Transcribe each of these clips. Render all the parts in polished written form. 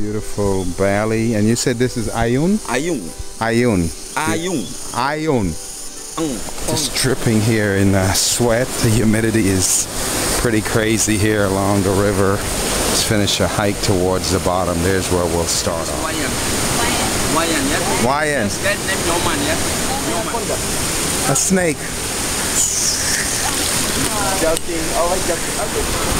Beautiful Bali. And you said this is Ayun? Ayung. Ayun. Ayung. Ayun. Just dripping here in sweat. The humidity is pretty crazy here along the river. Let's finish a hike towards the bottom. There's where we'll start off. Wayan. A snake. Joking. Oh, like joking.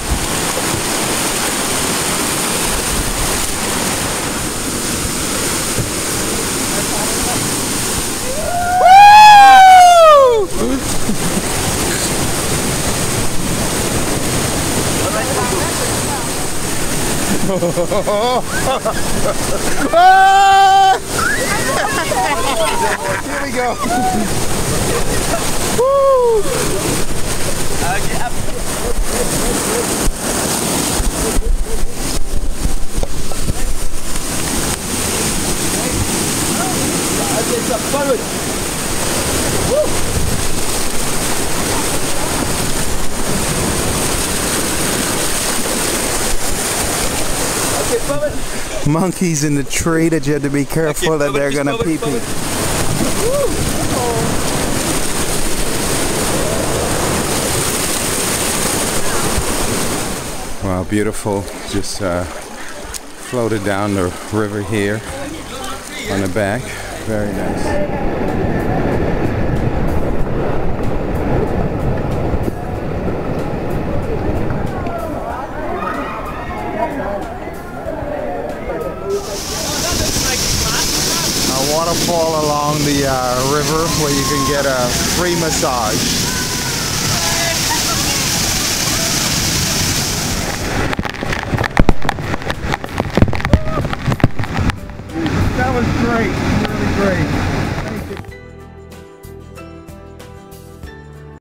Here we go. Get up. Monkeys in the tree that you have to be careful that they're gonna pee pee. Wow, beautiful. Just floated down the river here on the back. Very nice. Waterfall along the river where you can get a free massage. That was great, really great.